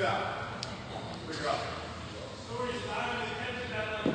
job. Good job. Stories, I don't pay attention to that.